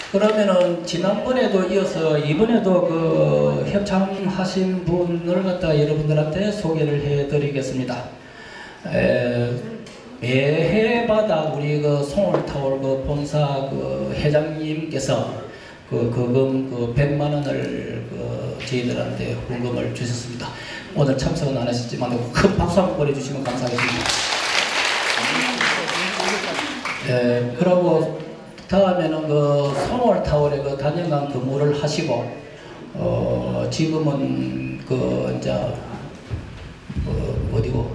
그러면은 지난번에도 이어서 이번에도 그 협찬하신 분을 갖다 여러분들한테 소개를 해드리겠습니다. 매해마다 우리 그 송월타월 그 본사 그 회장님께서 그금 100만 원을 저희들한테 후금을 주셨습니다. 오늘 참석은 안 하셨지만 큰 박수 한번 보내주시면 감사하겠습니다. 그러고 다음에는 그 송월타월에 그 단연간 근무를 하시고 지금은 이제 어디고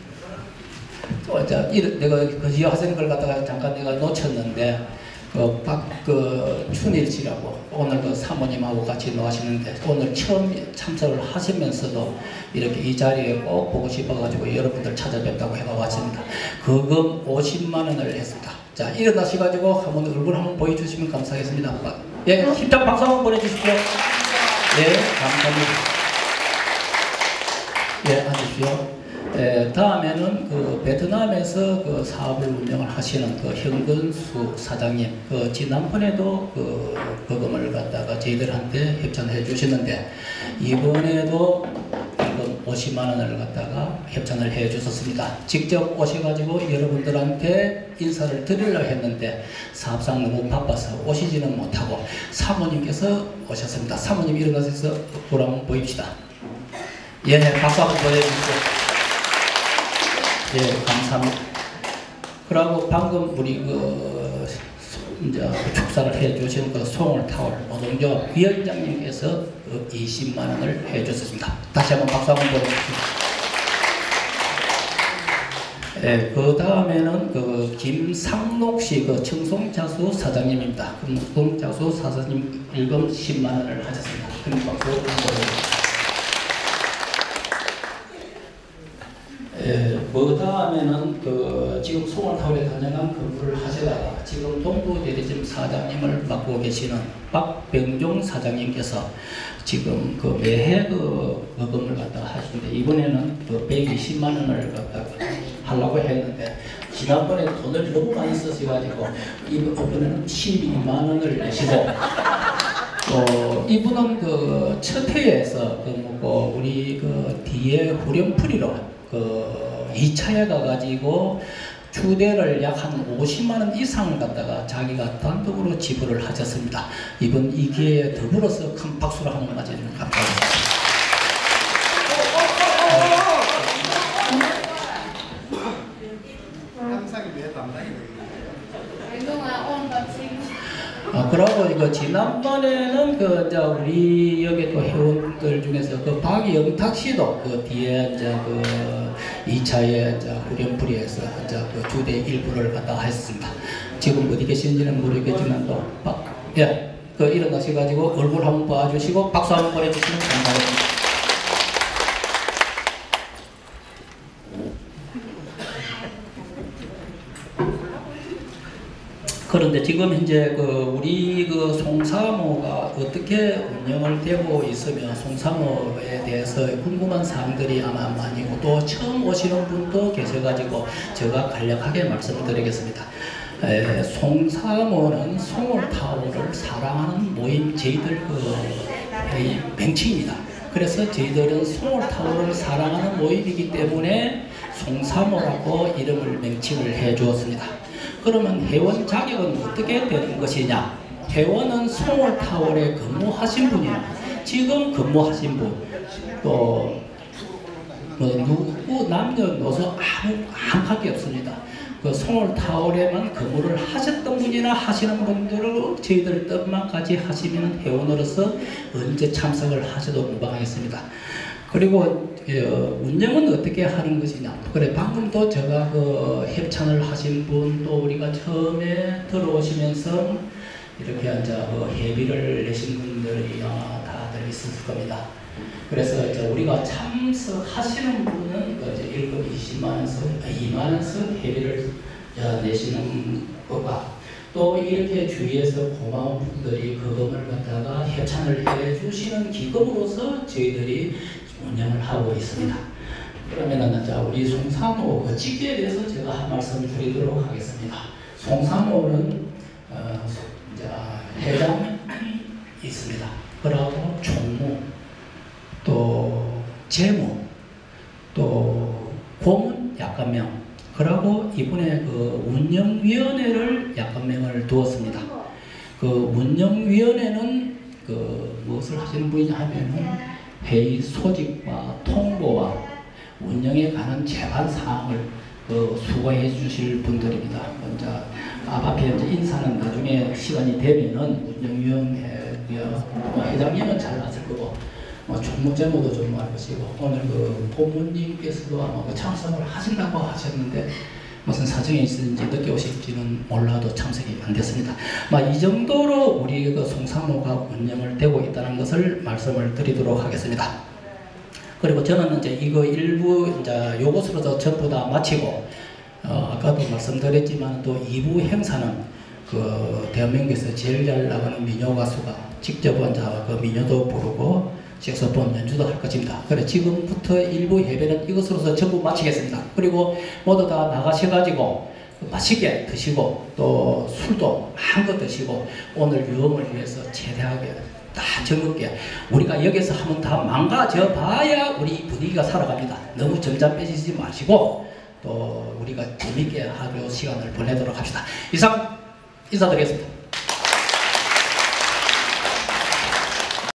내가 그 하시는 걸 갖다가 잠깐 내가 놓쳤는데 춘일 씨라고 오늘 그 사모님하고 같이 나가시는데 오늘 처음 참석을 하시면서도 이렇게 이 자리에 꼭 보고 싶어가지고 여러분들 찾아뵙다고 해가 왔습니다. 그금 50만 원을 했습니다. 자, 일어나셔가지고 한번 얼굴 한번 보여주시면 감사하겠습니다. 예, 힘찬 박수 한번 보내주십시오. 예, 감사합니다. 예, 앉으십시오. 다음에는 그 베트남에서 그 사업을 운영을 하시는 그 현근수 사장님, 지난번에도 그금을 갖다가 저희들한테 협찬해 주시는데 이번에도 50만 원을 갖다가 협찬을 해 주셨습니다. 직접 오셔가지고 여러분들한테 인사를 드리려고 했는데 사업상 너무 바빠서 오시지는 못하고 사모님께서 오셨습니다. 사모님 일어나셔서 보라 한번 보입시다. 예, 박수 한번 보내주십시오. 예, 감사합니다. 그리고 방금 우리 이제 축사를 해주신 송월타월 노동조합 위원장님께서 20만 원을 해주셨습니다. 다시 한번 박수 한번 보내주십시오. 예, 그 다음에는 김상록 씨 청송자수 사장님입니다. 청송자수 사장님 일금 10만 원을 하셨습니다. 큰 박수 한번 보내주십시오. 그 다음에는 지금 송월타월에 단연한 근무를 하시다가 지금 동부대리점 사장님을 맡고 계시는 박병종 사장님께서 지금 매해 어금을 갖다가 하시는데 이번에는 120만 원을 갖다가 하려고 했는데 지난번에 돈을 너무 많이 쓰셔가지고 이번에는 12만 원을 내시고 이분은 첫 회에서 우리 뒤에 후렴풀이로 2차에 가가지고 추대를 약 한 50만 원 이상을 갖다가 자기가 단독으로 지불을 하셨습니다. 이번 이 기회에 더불어서 큰 박수를 한번 맞아주면 감사합니다. 그러고 이거 지난번에는 우리 여기 또 회원들 중에서 박영탁 씨도 뒤에 이제 2차에 후렴풀이에서 주대 일부를 갖다 했습니다. 지금 어디 계시는지는 모르겠지만 일어나셔가지고 얼굴 한번 봐주시고 박수 한번 보내주시면 감사하겠습니다. 그런데 지금 현재 우리 송사모가 어떻게 운영을 되고 있으며 송사모에 대해서 궁금한 사항들이 아마 많이고 또 처음 오시는 분도 계셔가지고 제가 간략하게 말씀드리겠습니다. 송사모는 송월타월을 사랑하는 모임 저희들 맹칭입니다. 그래서 저희들은 송월타월을 사랑하는 모임이기 때문에 송사모라고 이름을 맹칭을 해 주었습니다. 그러면 회원 자격은 어떻게 되는 것이냐? 회원은 송월타월에 근무하신 분이나 지금 근무하신 분, 또 누구 남녀노소 아무 관계 없습니다. 송월타월에만 근무를 하셨던 분이나 하시는 분들을 저희들 뜻만까지 하시면 회원으로서 언제 참석을 하셔도 무방하겠습니다. 그리고 운영은 어떻게 하는 것이냐? 그래 방금도 제가 협찬을 하신 분 또 우리가 처음에 들어오시면서 이렇게 이제 회비를 내신 분들이 아마 다들 있었을 겁니다. 그래서 이제 우리가 참석하시는 분은 이제 1급 20만 원씩 2만 원씩 회비를 내시는 것과 또 이렇게 주위에서 고마운 분들이 그금을 갖다가 협찬을 해주시는 기금으로서 저희들이 운영을 하고 있습니다. 그러면은 우리 송사모 직계에 대해서 제가 한 말씀 드리도록 하겠습니다. 송사모는 회장 재무, 또 고문 약간명, 그러고 이번에 그 운영위원회를 약간명을 두었습니다. 그 운영위원회는 그 무엇을 하시는 분이냐 하면은 회의 소집과 통보와 운영에 관한 제반 사항을 그 수고해 주실 분들입니다. 먼저 앞에 이제 인사는 나중에 시간이 되면은 운영위원회 회장님은 잘 아실 거고 총무재무도 좀 알 것이고 오늘 그 본부님께서도 아마 그 참석을 하신다고 하셨는데 무슨 사정이 있는지 늦게 오실지는 몰라도 참석이 안 됐습니다. 이 정도로 우리 그 송산호가 운영을 되고 있다는 것을 말씀을 드리도록 하겠습니다. 그리고 저는 이제 이거 일부 이제 요것으로 전부 다 마치고 아까도 말씀드렸지만 또 2부 행사는 그 대한민국에서 제일 잘 나가는 민요 가수가 직접 혼자 그 민요도 부르고 색소폰 연주도 할 것입니다. 그래 지금부터 일부 예배는 이것으로서 전부 마치겠습니다. 그리고 모두 다 나가셔가지고 맛있게 드시고 또 술도 마음껏 드시고 오늘 유흥을 위해서 최대하게 다 즐겁게 우리가 여기서 한번 다 망가져 봐야 우리 분위기가 살아갑니다. 너무 점잖 빼지지 마시고 또 우리가 재밌게 하루 시간을 보내도록 합시다. 이상 인사드리겠습니다.